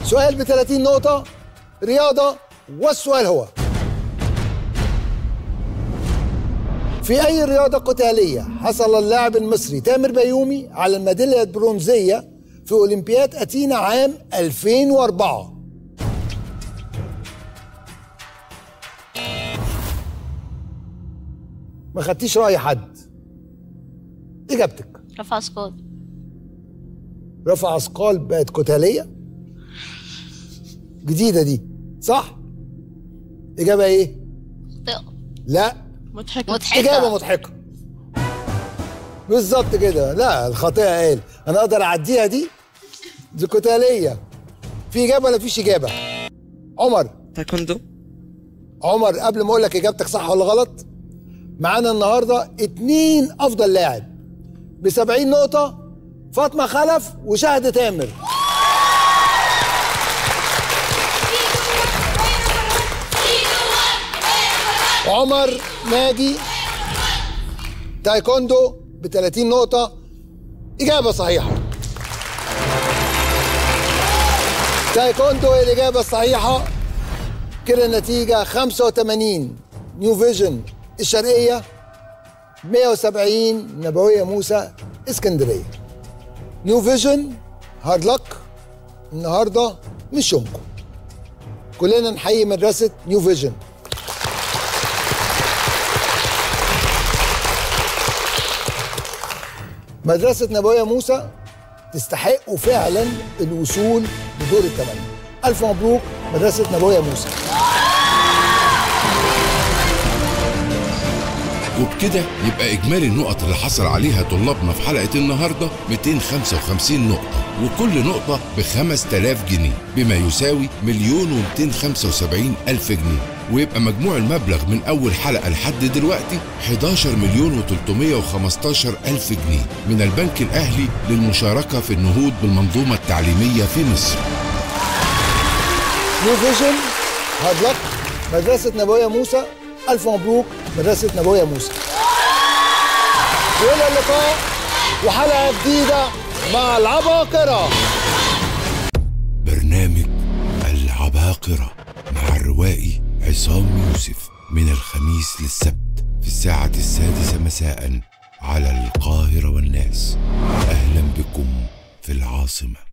سؤال ب 30 نقطة رياضة، والسؤال هو: في أي رياضة قتالية حصل اللاعب المصري تامر بيومي على الميدالية البرونزية في أولمبياد أثينا عام 2004؟ ما خدتيش رأي حد. إجابتك؟ رفع أثقال. رفع أثقال بقت قتالية؟ جديدة دي، صح؟ إجابة إيه؟ خاطئة. لا، مضحكة. إجابة مضحكة بالظبط كده. لا، الخاطئة قال أنا أقدر أعديها دي قتالية. في إجابة ولا فيش إجابة؟ عمر. تايكوندو. عمر، قبل ما أقول لك إجابتك صح ولا غلط، معانا النهارده 2 أفضل لاعب ب 70 نقطة، فاطمة خلف وشهد تامر. عمر ناجي تايكوندو ب 30 نقطة. إجابة صحيحة. تايكوندو هي الإجابة الصحيحة. كده النتيجة 85 نيو فيجن الشرقية، 170 نبوية موسى اسكندرية. نيو فيجن هارد لك، النهارده مش يومكم. كلنا نحيي مدرسة نيو فيجن. مدرسة نبوية موسى تستحقوا فعلا الوصول لدور الثمانية. ألف مبروك مدرسة نبوية موسى. وبكده يبقى إجمالي النقط اللي حصل عليها طلابنا في حلقة النهاردة 255 نقطة، وكل نقطة ب 5000 جنيه، بما يساوي 1,275,000 جنيه. ويبقى مجموع المبلغ من أول حلقة لحد دلوقتي 11,315,000 جنيه من البنك الأهلي للمشاركة في النهوض بالمنظومة التعليمية في مصر. نيو فيجن هارد لك مدرسة نبوية موسى. ألف مبروك مدرسة نبوية موسى. وإلى اللقاء وحلقة جديدة مع العباقرة. برنامج العباقرة مع الروائي عصام يوسف من الخميس للسبت في الساعة 6 مساء على القاهرة والناس. أهلا بكم في العاصمة.